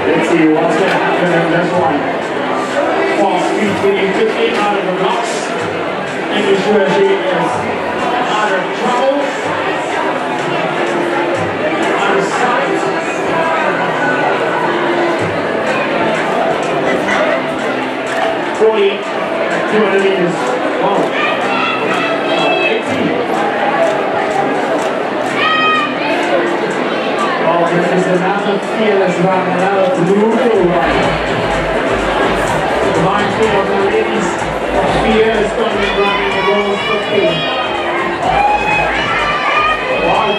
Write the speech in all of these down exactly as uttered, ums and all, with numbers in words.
Let's see what's going to happen in this one. Fast speed being fifteen out of the blocks. Making sure she is out of trouble. Out of sight. forty, two hundred meters. Wow. eighteen. Oh, this is another fearless run, another brutal run. Reminds me of the ladies of fearless running running the world's fifteen. Wow,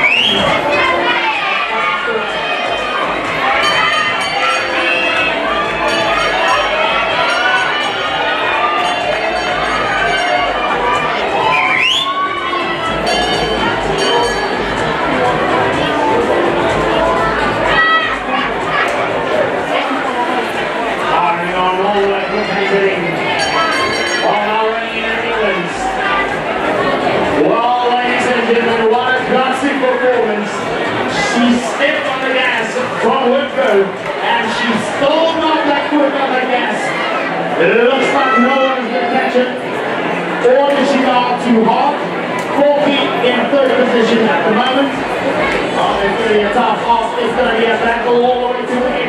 she stepped on the gas from word-go, and she's still not that quick on the gas. It looks like no one's going to catch it. Or did she go out too hard? Korkie in third position at the moment. Oh, it's going to be a tough half. It's going to be a battle all the way to the end.